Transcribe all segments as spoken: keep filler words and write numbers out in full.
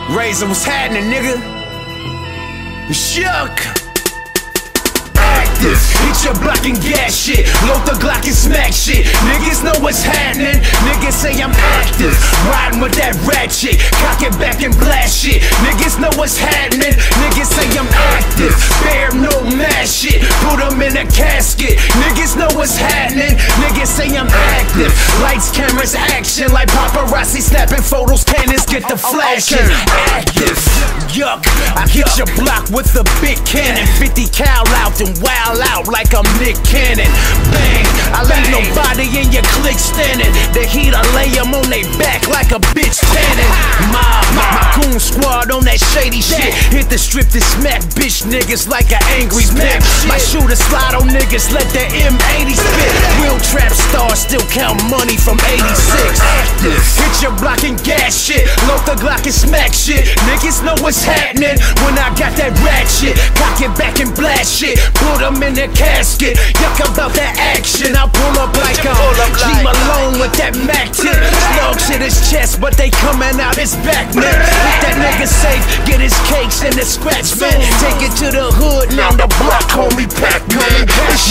Razor, what's happening, nigga? Shook. Hit your block and gas shit, load the Glock and smack shit. Niggas know what's happening, niggas say I'm active. Riding with that ratchet, cock it back and blast shit. Niggas know what's happening, niggas say I'm active. Bear no mask shit, put them in a casket. Niggas know what's happening, niggas say I'm active. Lights, cameras, action, like paparazzi snapping photos, cannons get the flashing. Active, yuck, I hit your block with a big cannon, fifty cal out and wild out like I'm Nick Cannon. Bang, I leave nobody in your clique standing. The heat, I lay them on they back like a bitch tanning. Mob, my goon squad on that shady shit. Hit the strip to smack bitch niggas like an angry pimp. My shooter slide on niggas, let the M eighty spit. Real trap stars still count money from eighty-six. Hit your block and gas shit, load the Glock and smack shit. Niggas know what's happening when I got that ratchet. Cock it back and blast shit, put them in the casket. Yuck about that action, I pull up like a G Malone with that Mac tip. Slugs in his chest, but they coming out his back, man. Hit that nigga safe, get his cakes in the scratch, man. Take it to the hood, now the block, homie, pack, man.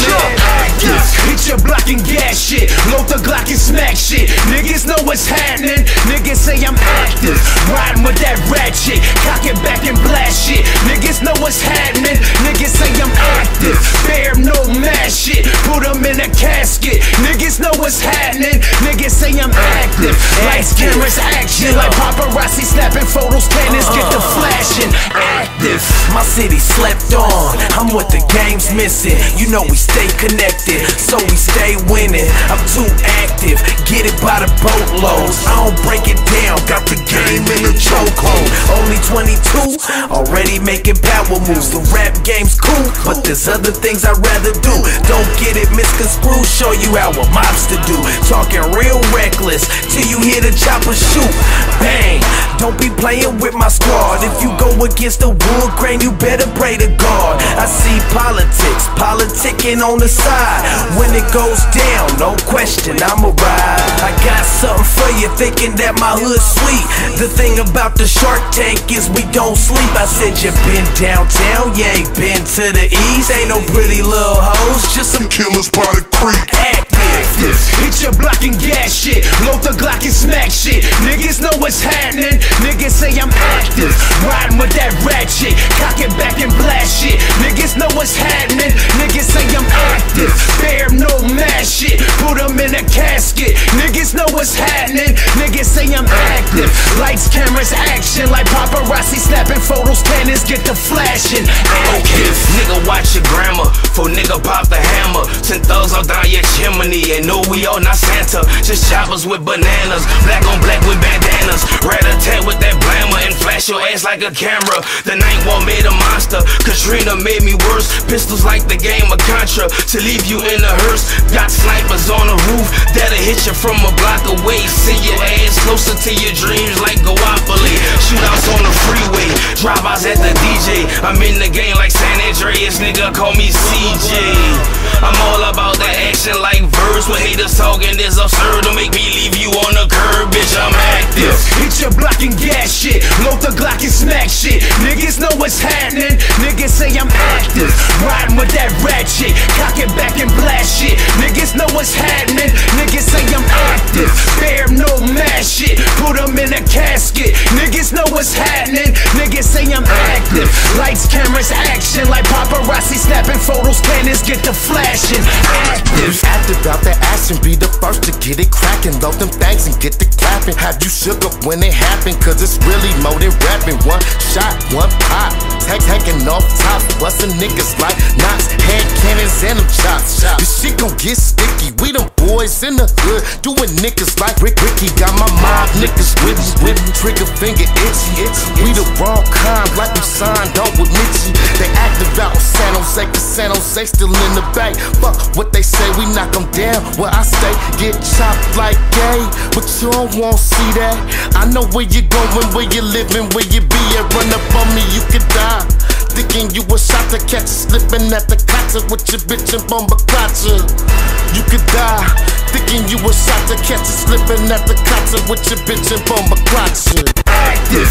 Hit your block and gas shit, load the Glock and smack shit. Niggas know what's happening, niggas say I'm active. Riding with that ratchet, cock it back and blast shit. Niggas know what's happening, niggas say I'm active. Bear no mask shit, put them in a casket. Niggas know what's happening, niggas say I'm active. Lights, cameras, action, like paparazzi snapping photos, cannons get the flashing. Active. My city slept on, I'm what the game's missing. You know we stay connected, so we stay winning. I'm too active, get it by the boatloads. I don't break it down, got the game in the chokehold. Only twenty-two, already making power moves. The rap game's cool, but there's other things I'd rather do. Don't get it misconstrued, show you how a mobster do. Talking real reckless, till you hear the chopper shoot. Bang, don't be playing with my squad. If you go against the wood grain, you better pray to God. I see politics, politicking on the side. When it goes down, no question, I'ma ride. I got something for you, thinking that my hood's sweet. The thing about the Shark Tank is we don't sleep. I said you been downtown, yeah, you been to the east. Ain't no pretty little hoes, just some killers by the creek. Active. Hit your block and gas shit, load the Glock and smack shit. Niggas know what's happening, niggas say I'm active. Riding with that ratchet, cock it back and blast shit. Niggas know what's happening, niggas say I'm active. Bear no mask shit, put them in a casket. Niggas know what's happening, niggas say I'm active. Lights, cameras, action, like paparazzi snapping photos, cannons get the flashing. Active. Nigga, watch your grammar, for nigga pop the hammer. Send thugs all down your chimney, and no, we all not Santa. Just choppers with bananas, black on black with bandanas. Rat-a-tat with that blammer, and flash your ass like a camera. The ninth one made a monster, Katrina made me worse. Pistols like the game of Contra, to leave you in a hearse. Got snipers on the roof, that'll hit you from a block away. Send your ass closer to your dreams like Goopoli. Shootouts on the freeway, drive-outs at the D J. I'm in the game like San Andreas, nigga, call me C J. I'm all about that action like verse. When haters talking, it's absurd to make me leave you on the curb, bitch, I'm active. Hit your block and gas shit, load the Glock and smack shit. Niggas know what's happening, niggas say I'm active. Riding with that ratchet, cock it back and blast shit. Niggas know what's happening, niggas say I'm active. Bear no mask shit, put them in a casket. Niggas know what's happening, niggas say I'm active. Lights, cameras, action, like paparazzi snapping photos, cannons get the flashing. Active. Active out that action, be the first to get it cracking. Load them things and get the clapping. Have you shook up when it happened? Cause it's really more than rapping. One shot, one pop, Take, taking off top, busting niggas like knots, hand cannons and them chops. This shit gon' get sticky. We them boys in the hood, doing niggas like Rick Ricky. Got my mob niggas with me, with me. Trigger finger itchy, itchy. We the wrong kind, like we signed on with Mitchie. They active out in San Jose, cause San Jose still in the back. Fuck what they say, we knock them down. Where I stay, get chopped like gay, but you don't want to see that. I know where you going, where you living, where you be at. Run up on me, you could die. Thinking you a shot to catch you slipping at the concert with your bitch and bomba clutcher. You could die. Thinking you a shot to catch you slipping at the concert with your bitch and bomba clutcher. Active. Hit your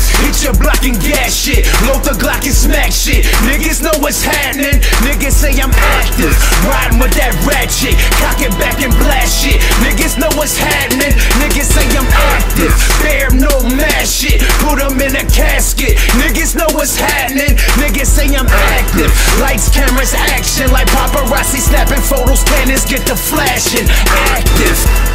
your block and gas shit. Load the Glock and smack shit. Niggas know what's happening. Niggas say I'm active. Riding with that rat chick. Cock it back and blast shit. Niggas know what's happening. Niggas say I'm active. Bear no mad shit. Put them in a casket. Niggas know what's happening. Niggas say I'm active. Lights, cameras, action. Like paparazzi snapping photos. Cannons get to flashing. Active.